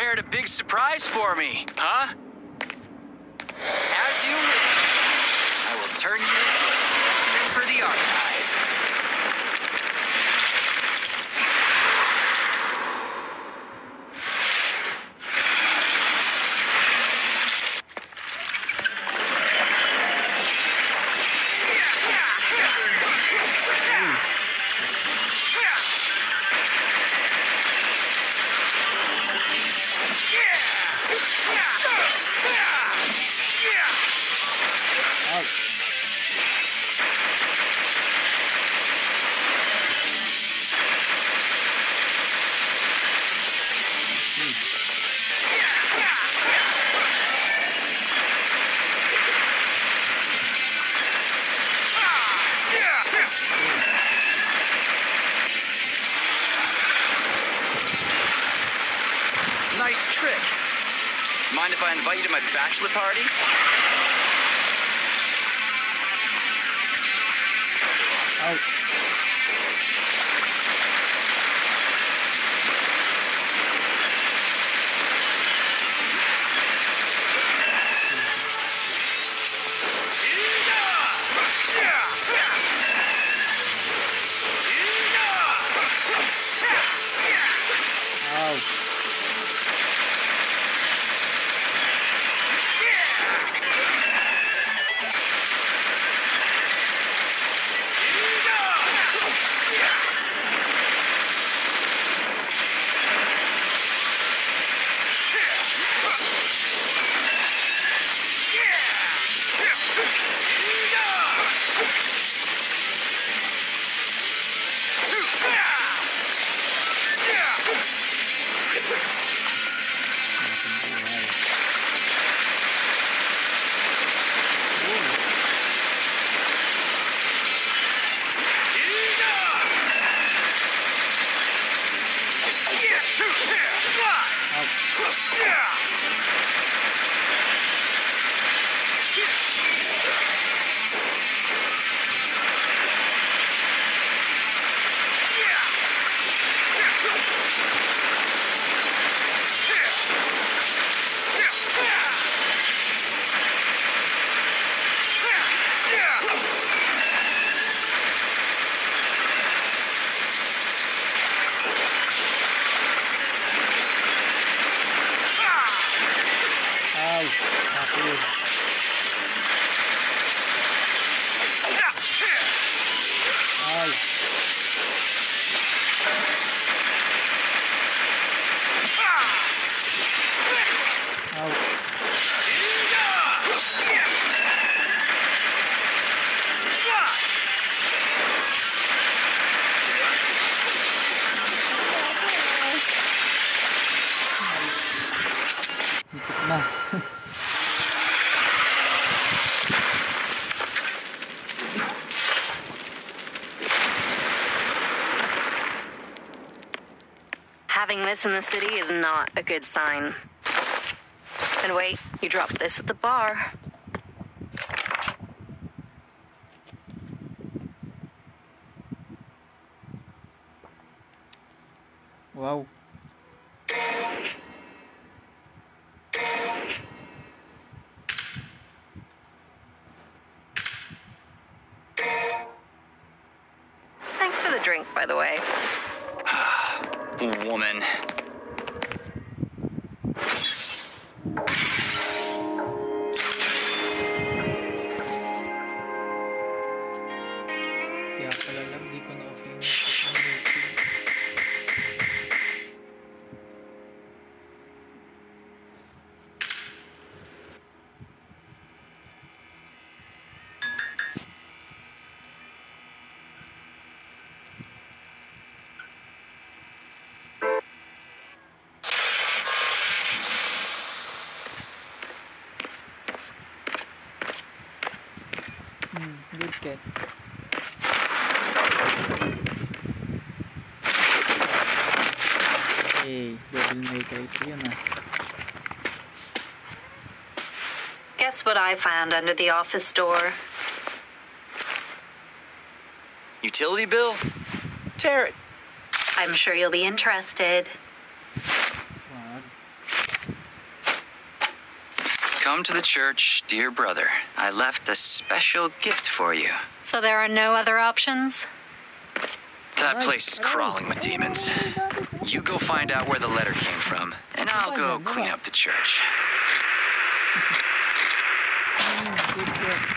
prepared a big surprise for me, huh? As you wish, I will turn you into a specimen for the archive. Nice trick. Mind if I invite you to my bachelor party? Ouch. Na. Having this in the city is not a good sign. And wait, you dropped this at the bar. Wow. Thanks for the drink, by the way. Woman. Kaya pala lang di ko na-off yung YouTube. Good cat. Hey, Devil May Cry 3 yun ah. Guess what I found under the office door? Utility bill? Tear it. I'm sure you'll be interested. Wag. Come to the church, dear brother. I left a special gift for you. So there are no other options? That place is crawling with demons. You go find out where the letter came from, and I'll go clean up the church. Good cat.